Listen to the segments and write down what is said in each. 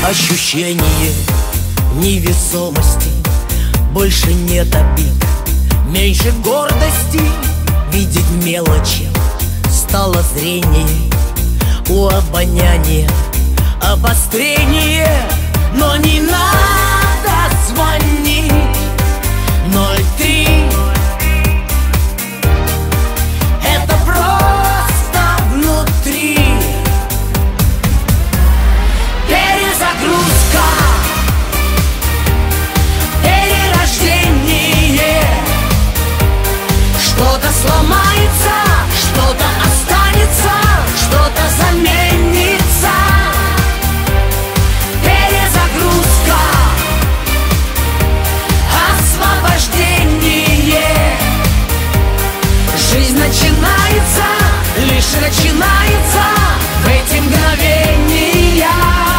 Ощущение невесомости, больше нет обид, меньше гордости. Видеть мелочи стало зрение, у обоняния обострение. Но не надо звонить 03, это просто внутри. Перезагрузка, перерождение. Что-то сломается, что-то останется, что-то заменится. Перезагрузка, освобождение. Жизнь начинается, лишь начинается в эти мгновения.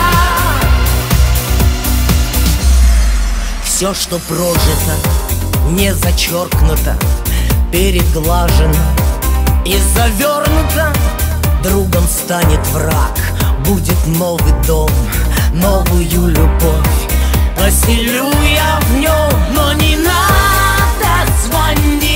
Все, что прожито, не зачеркнуто, переглажено и завернуто. Другом станет враг, будет новый дом, новую любовь поселю я в нем. Но не надо звонить